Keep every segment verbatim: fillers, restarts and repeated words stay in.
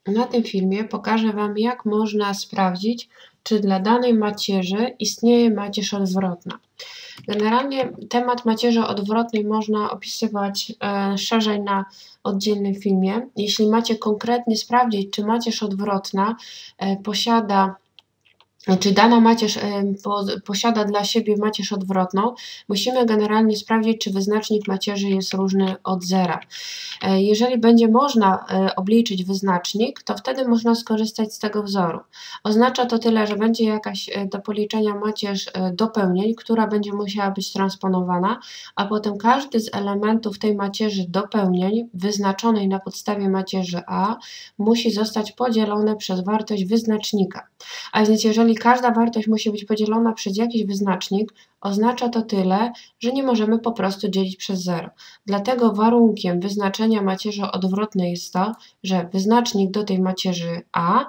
Na tym filmie pokażę Wam, jak można sprawdzić, czy dla danej macierzy istnieje macierz odwrotna. Generalnie temat macierzy odwrotnej można opisywać e, szerzej na oddzielnym filmie. Jeśli macie konkretnie sprawdzić, czy macierz odwrotna e, posiada czy dana macierz posiada dla siebie macierz odwrotną, musimy generalnie sprawdzić, czy wyznacznik macierzy jest różny od zera. Jeżeli będzie można obliczyć wyznacznik, to wtedy można skorzystać z tego wzoru. Oznacza to tyle, że będzie jakaś do policzenia macierz dopełnień, która będzie musiała być transponowana, a potem każdy z elementów tej macierzy dopełnień wyznaczonej na podstawie macierzy A musi zostać podzielone przez wartość wyznacznika. A więc jeżeli każda wartość musi być podzielona przez jakiś wyznacznik, oznacza to tyle, że nie możemy po prostu dzielić przez zero. Dlatego warunkiem wyznaczenia macierzy odwrotnej jest to, że wyznacznik do tej macierzy A,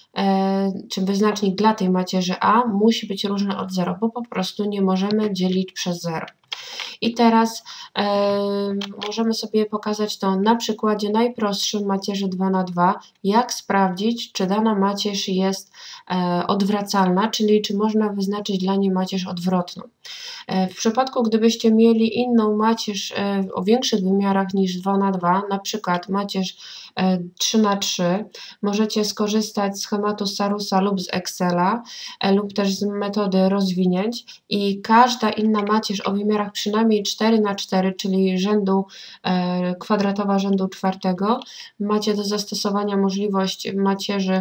e, czy wyznacznik dla tej macierzy A musi być różny od zera, bo po prostu nie możemy dzielić przez zero. I teraz e, możemy sobie pokazać to na przykładzie najprostszym macierzy dwa na dwa, jak sprawdzić, czy dana macierz jest e, odwracalna, czyli czy można wyznaczyć dla niej macierz odwrotną. E, w przypadku, gdybyście mieli inną macierz e, o większych wymiarach niż dwa na dwa, na przykład macierz e, trzy na trzy, możecie skorzystać z schematu Sarusa lub z Excela, e, lub też z metody rozwinięć i każda inna macierz o wymiarach przynajmniej cztery na cztery, czyli rzędu e, kwadratowa rzędu czwartego, macie do zastosowania możliwość macierzy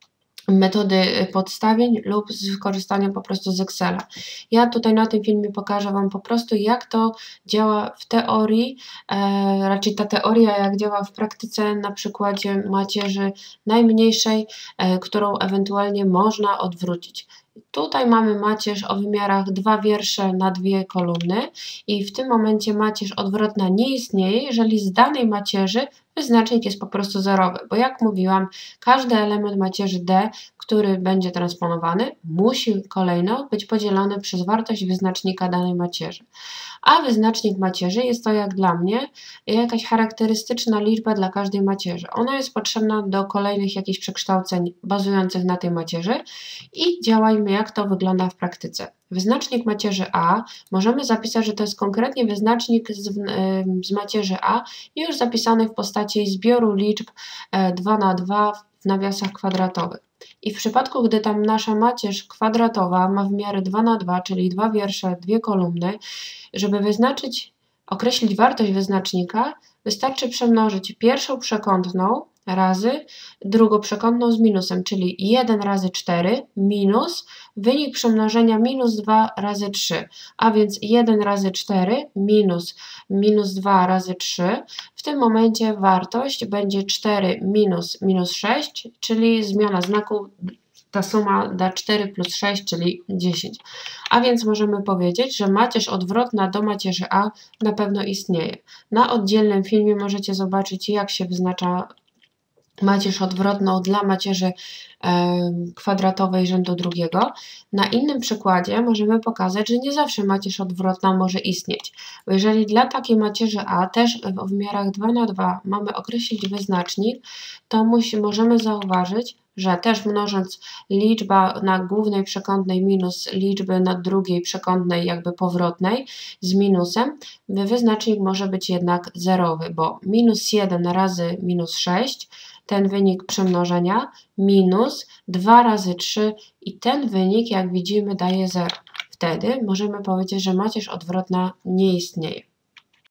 metody podstawień lub z wykorzystaniem po prostu z Excela. Ja tutaj na tym filmie pokażę Wam po prostu, jak to działa w teorii, e, raczej ta teoria jak działa w praktyce na przykładzie macierzy najmniejszej, e, którą ewentualnie można odwrócić. Tutaj mamy macierz o wymiarach dwa wiersze na dwie kolumny i w tym momencie macierz odwrotna nie istnieje, jeżeli z danej macierzy wyznacznik jest po prostu zerowy, bo jak mówiłam, każdy element macierzy D, który będzie transponowany, musi kolejno być podzielony przez wartość wyznacznika danej macierzy. A wyznacznik macierzy jest to, jak dla mnie, jakaś charakterystyczna liczba dla każdej macierzy. Ona jest potrzebna do kolejnych jakichś przekształceń bazujących na tej macierzy i działajmy, jak to wygląda w praktyce. Wyznacznik macierzy A możemy zapisać, że to jest konkretnie wyznacznik z, z macierzy A już zapisany w postaci zbioru liczb dwa na dwa w nawiasach kwadratowych. I w przypadku, gdy tam nasza macierz kwadratowa ma wymiary dwa na dwa, czyli dwa wiersze, dwie kolumny, żeby wyznaczyć, określić wartość wyznacznika, wystarczy przemnożyć pierwszą przekątną razy drugą przekątną z minusem, czyli jeden razy cztery minus wynik przemnożenia minus dwa razy trzy, a więc jeden razy cztery minus minus dwa razy trzy. W tym momencie wartość będzie cztery minus minus sześć, czyli zmiana znaku, ta suma da cztery plus sześć, czyli dziesięć. A więc możemy powiedzieć, że macierz odwrotna do macierzy A na pewno istnieje. Na oddzielnym filmie możecie zobaczyć, jak się wyznacza macierz odwrotną dla macierzy e, kwadratowej rzędu drugiego. Na innym przykładzie możemy pokazać, że nie zawsze macierz odwrotna może istnieć. Bo jeżeli dla takiej macierzy A też w wymiarach dwa na dwa mamy określić wyznacznik, to musi, możemy zauważyć, że też mnożąc liczba na głównej przekątnej minus liczby na drugiej przekątnej jakby powrotnej z minusem, wyznacznik może być jednak zerowy, bo minus jeden razy minus sześć, ten wynik przemnożenia, minus dwa razy trzy i ten wynik, jak widzimy, daje zero. Wtedy możemy powiedzieć, że macierz odwrotna nie istnieje.